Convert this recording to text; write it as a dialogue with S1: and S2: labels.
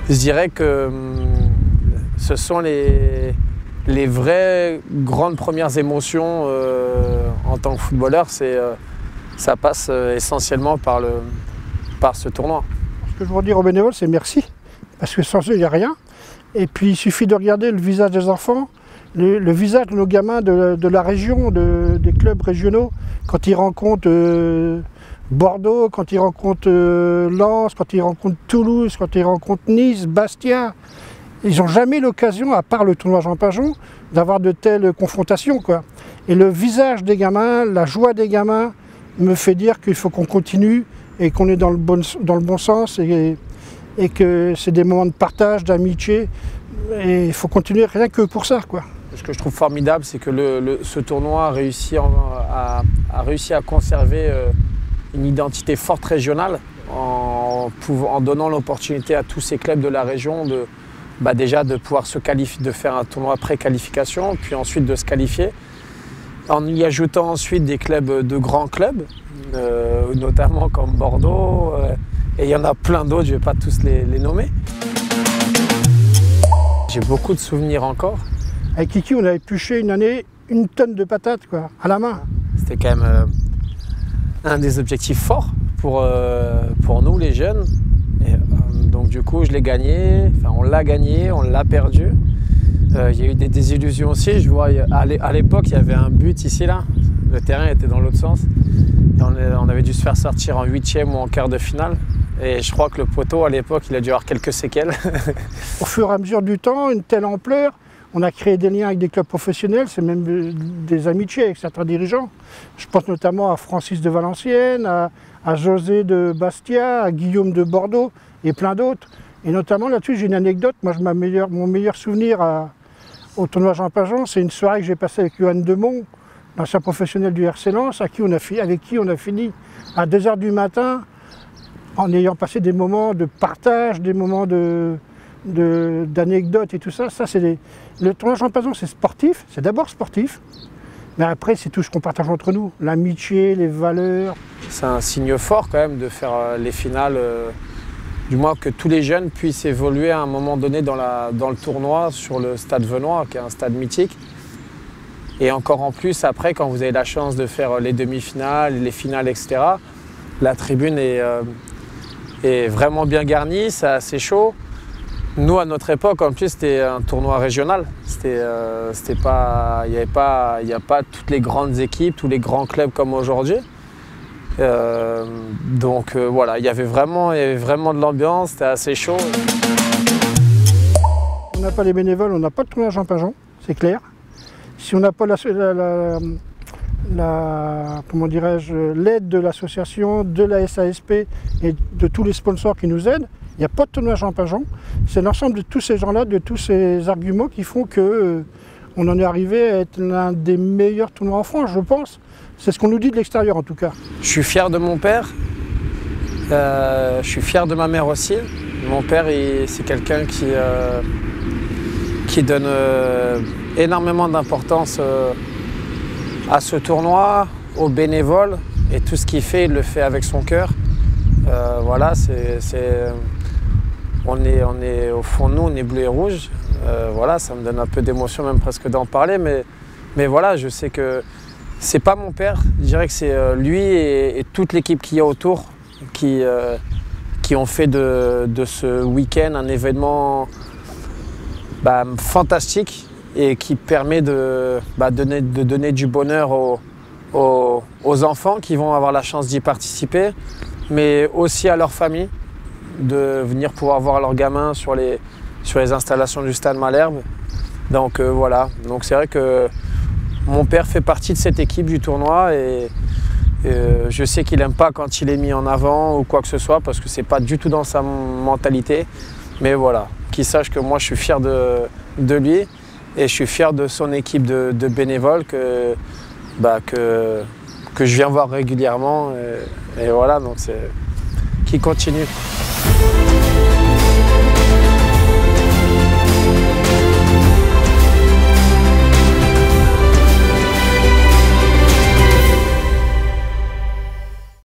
S1: je dirais que ce sont les vraies grandes premières émotions en tant que footballeur. Ça passe essentiellement par ce tournoi.
S2: Ce que je veux dire aux bénévoles, c'est merci, parce que sans eux, il n'y a rien. Et puis il suffit de regarder le visage des enfants, le visage de nos gamins de la région, des clubs régionaux, quand ils rencontrent Bordeaux, quand ils rencontrent Lens, quand ils rencontrent Toulouse, quand ils rencontrent Nice, Bastia. Ils n'ont jamais l'occasion, à part le tournoi Jean Pinjon, d'avoir de telles confrontations, quoi. Et le visage des gamins, la joie des gamins, me fait dire qu'il faut qu'on continue et qu'on est dans le bon sens et que c'est des moments de partage, d'amitié. Et il faut continuer rien que pour ça, quoi.
S1: Ce que je trouve formidable, c'est que ce tournoi a réussi à conserver une identité forte régionale en donnant l'opportunité à tous ces clubs de la région déjà de pouvoir se qualifier, de faire un tournoi pré-qualification, puis ensuite de se qualifier, en y ajoutant ensuite des clubs de grands clubs, notamment comme Bordeaux, et il y en a plein d'autres, je ne vais pas tous les nommer. J'ai beaucoup de souvenirs encore.
S2: Avec Kiki, on avait épluché une année 1 tonne de patates, quoi, à la main.
S1: C'était quand même un des objectifs forts pour nous les jeunes. Et, donc du coup je l'ai gagné, enfin on l'a gagné, on l'a perdu. Il y a eu des désillusions aussi, je vois à l'époque il y avait un but ici là, le terrain était dans l'autre sens. Et on avait dû se faire sortir en 8e ou en quart de finale. Et je crois que le poteau à l'époque il a dû avoir quelques séquelles.
S2: Au fur et à mesure du temps, une telle ampleur, on a créé des liens avec des clubs professionnels, c'est même des amitiés avec certains dirigeants. Je pense notamment à Francis de Valenciennes, à José de Bastia, à Guillaume de Bordeaux et plein d'autres. Et notamment là-dessus, j'ai une anecdote. Moi, mon meilleur souvenir au tournoi Jean Pinjon, c'est une soirée que j'ai passée avec Johan Demont, l'ancien professionnel du RC Lens, avec qui on a fini à 2 h du matin en ayant passé des moments de partage, des moments d'anecdotes et tout ça. Le tournoi Jean Pinjon, c'est sportif, c'est d'abord sportif, mais après c'est tout ce qu'on partage entre nous, l'amitié, les valeurs.
S1: C'est un signe fort quand même de faire les finales, du moins que tous les jeunes puissent évoluer à un moment donné dans le tournoi sur le stade venois, qui est un stade mythique. Et encore en plus après, quand vous avez la chance de faire les demi-finales, les finales, etc., la tribune est vraiment bien garnie, c'est assez chaud. Nous, à notre époque, en plus, c'était un tournoi régional. Il n'y a pas toutes les grandes équipes, tous les grands clubs comme aujourd'hui. Donc voilà, il y avait vraiment de l'ambiance, c'était assez chaud.
S2: On n'a pas les bénévoles, on n'a pas de tournoi Jean Pinjon, c'est clair. Si on n'a pas l'aide de l'association, de la SASP et de tous les sponsors qui nous aident, il n'y a pas de tournoi Jean Pinjon. C'est l'ensemble de tous ces gens-là, de tous ces arguments qui font qu'on en est arrivé à être l'un des meilleurs tournois en France, je pense. C'est ce qu'on nous dit de l'extérieur en tout cas.
S1: Je suis fier de mon père, je suis fier de ma mère aussi. Mon père, c'est quelqu'un qui donne énormément d'importance à ce tournoi, aux bénévoles, et tout ce qu'il fait, il le fait avec son cœur. Voilà, on est au fond de nous, on est bleu et rouge. Voilà, ça me donne un peu d'émotion même presque d'en parler, mais voilà, je sais que c'est pas mon père, je dirais que c'est lui et toute l'équipe qu'il y a autour qui ont fait de ce week-end un événement fantastique et qui permet de donner du bonheur aux enfants qui vont avoir la chance d'y participer, mais aussi à leur famille, de venir pouvoir voir leurs gamins sur les installations du Stade Malherbe. Donc voilà, donc c'est vrai que mon père fait partie de cette équipe du tournoi et je sais qu'il n'aime pas quand il est mis en avant ou quoi que ce soit parce que c'est pas du tout dans sa mentalité. Mais voilà, qu'il sache que moi je suis fier de lui et je suis fier de son équipe de bénévoles que je viens voir régulièrement et voilà, donc qui continue.